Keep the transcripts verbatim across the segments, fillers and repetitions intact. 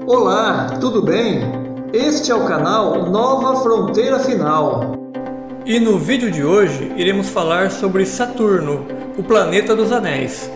Olá, tudo bem? Este é o canal Nova Fronteira Final. E no vídeo de hoje iremos falar sobre Saturno, o planeta dos anéis.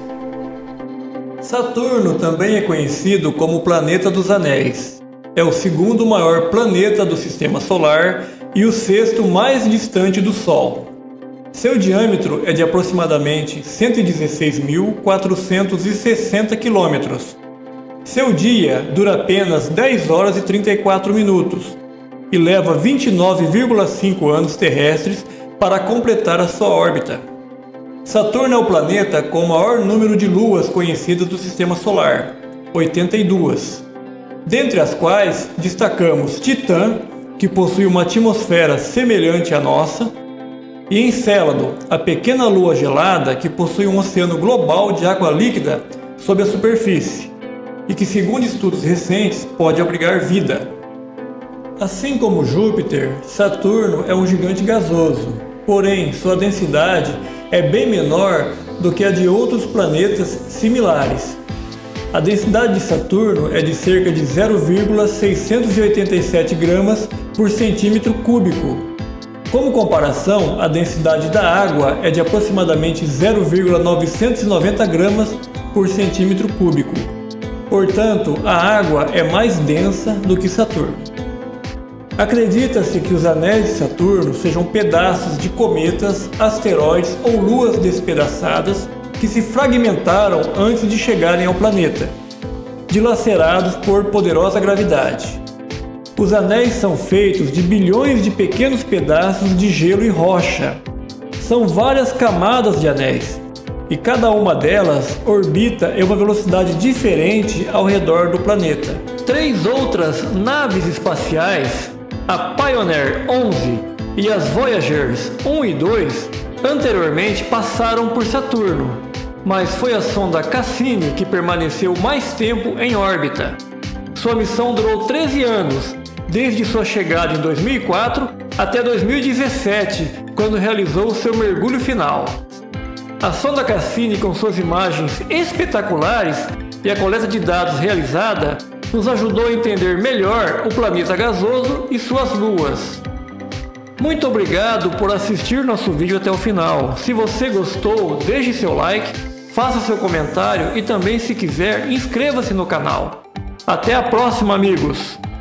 Saturno também é conhecido como o planeta dos anéis. É o segundo maior planeta do Sistema Solar e o sexto mais distante do Sol. Seu diâmetro é de aproximadamente cento e dezesseis mil quatrocentos e sessenta quilômetros. Seu dia dura apenas dez horas e trinta e quatro minutos e leva vinte e nove vírgula cinco anos terrestres para completar a sua órbita. Saturno é o planeta com o maior número de luas conhecidas do Sistema Solar, oitenta e duas. Dentre as quais destacamos Titã, que possui uma atmosfera semelhante à nossa, e Encélado, a pequena lua gelada que possui um oceano global de água líquida sob a superfície, e que, segundo estudos recentes, pode abrigar vida. Assim como Júpiter, Saturno é um gigante gasoso, porém sua densidade é bem menor do que a de outros planetas similares. A densidade de Saturno é de cerca de zero vírgula seiscentos e oitenta e sete gramas por centímetro cúbico. Como comparação, a densidade da água é de aproximadamente zero vírgula novecentos e noventa gramas por centímetro cúbico. Portanto, a água é mais densa do que Saturno. Acredita-se que os anéis de Saturno sejam pedaços de cometas, asteroides ou luas despedaçadas que se fragmentaram antes de chegarem ao planeta, dilacerados por poderosa gravidade. Os anéis são feitos de bilhões de pequenos pedaços de gelo e rocha. São várias camadas de anéis, e cada uma delas orbita em uma velocidade diferente ao redor do planeta. Três outras naves espaciais, a Pioneer onze e as Voyagers um e dois, anteriormente passaram por Saturno, mas foi a sonda Cassini que permaneceu mais tempo em órbita. Sua missão durou treze anos, desde sua chegada em dois mil e quatro até dois mil e dezessete, quando realizou seu mergulho final. A sonda Cassini, com suas imagens espetaculares e a coleta de dados realizada, nos ajudou a entender melhor o planeta gasoso e suas luas. Muito obrigado por assistir nosso vídeo até o final. Se você gostou, deixe seu like, faça seu comentário e também, se quiser, inscreva-se no canal. Até a próxima, amigos!